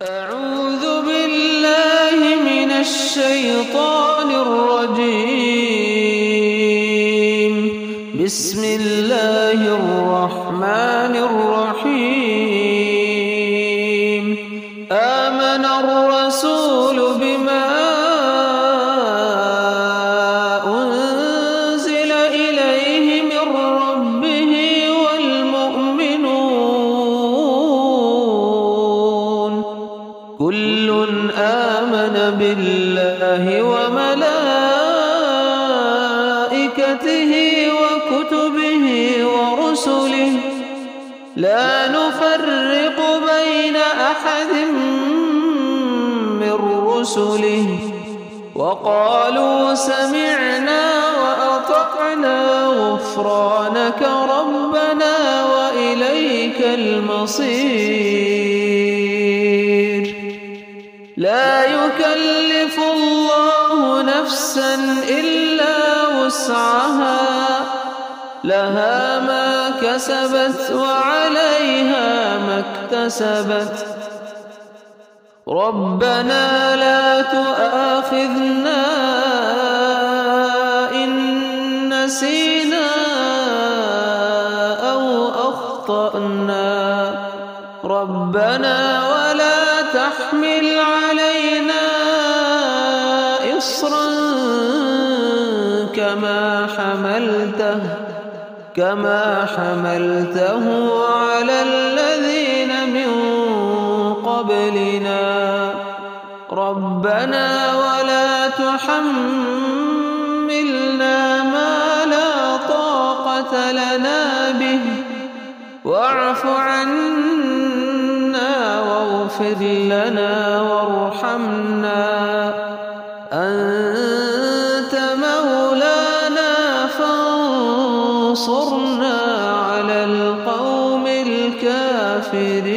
أعوذ بالله من الشيطان الرجيم. بسم الله الرحمن الرحيم. آمن الرسول بما أنزل إليه من ربه والمؤمنون كل آمن بالله وملائكته وكتبه ورسله لا نفرق بين أحد من رسله وقالوا سمعنا وأطعنا غفرانك ربنا وإليك المصير. لا يكلف الله نفسا إلا وسعها لها ما كسبت وعليها ما اكتسبت ربنا لا تؤاخذنا إن نسينا أو أخطأنا ربنا ولا تحمل علينا إصرا كما حملته على الذين من قبلنا ربنا ولا تحملنا ما لا طاقة لنا به واعف عنا واغفر لنا وارحمنا أنت مولانا فانصرنا على القوم الكافرين.